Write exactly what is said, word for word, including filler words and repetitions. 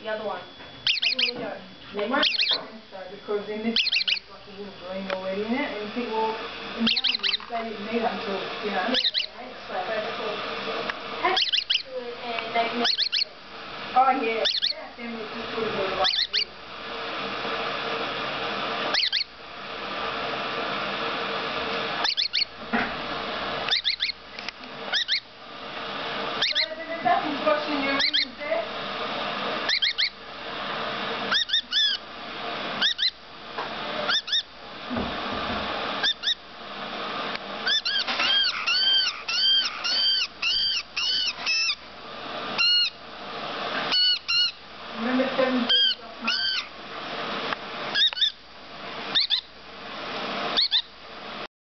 the other one. Here we go. It won't make sense though, because in this one there's like a little green already in it, and you think, well, in the other ones they didn't need until, you know. So, go to and make me